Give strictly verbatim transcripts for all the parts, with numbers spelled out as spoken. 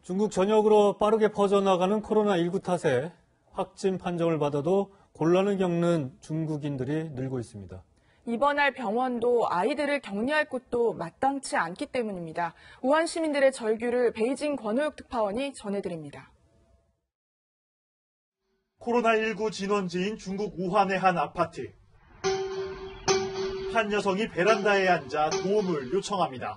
중국 전역으로 빠르게 퍼져나가는 코로나십구 탓에 확진 판정을 받아도 곤란을 겪는 중국인들이 늘고 있습니다. 입원할 병원도 아이들을 격리할 곳도 마땅치 않기 때문입니다. 우한 시민들의 절규를 베이징 권호육 특파원이 전해드립니다. 코로나십구 진원지인 중국 우한의 한 아파트. 한 여성이 베란다에 앉아 도움을 요청합니다.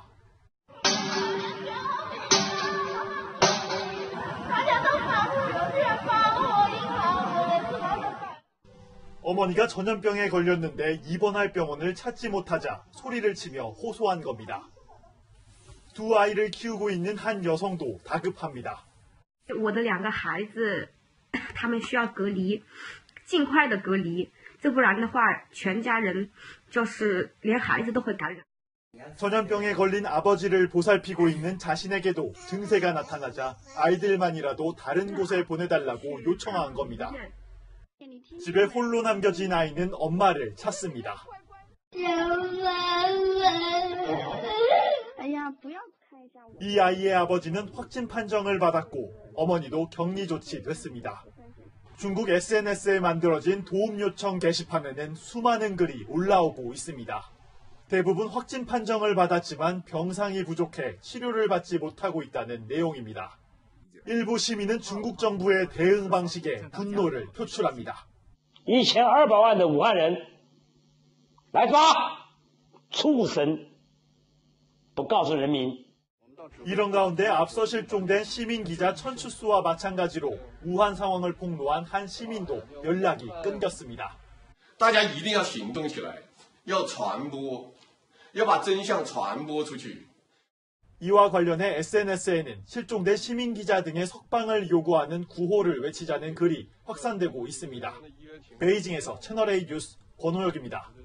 어머니가 전염병에 걸렸는데 입원할 병원을 찾지 못하자 소리를 치며 호소한 겁니다. 두 아이를 키우고 있는 한 여성도 다급합니다. 我的两个孩子他们需要隔离尽快的隔离这不然的话全家人就是连孩子都会感染 전염병에 걸린 아버지를 보살피고 있는 자신에게도 증세가 나타나자 아이들만이라도 다른 곳에 보내달라고 요청한 겁니다. 집에 홀로 남겨진 아이는 엄마를 찾습니다. 이 아이의 아버지는 확진 판정을 받았고 어머니도 격리 조치됐습니다. 중국 에스엔에스에 만들어진 도움 요청 게시판에는 수많은 글이 올라오고 있습니다. 대부분 확진 판정을 받았지만 병상이 부족해 치료를 받지 못하고 있다는 내용입니다. 일부 시민은 중국 정부의 대응 방식에 분노를 표출합니다. 이천이백 만的武汉人来抓畜生不告诉人民 이런 가운데 앞서 실종된 시민 기자 천추수와 마찬가지로 우한 상황을 폭로한 한 시민도 연락이 끊겼습니다. 大家一定要行动起来，要传播，要把真相传播出去。 이와 관련해 에스엔에스에는 실종된 시민 기자 등의 석방을 요구하는 구호를 외치자는 글이 확산되고 있습니다. 베이징에서 채널A 뉴스 권호혁입니다.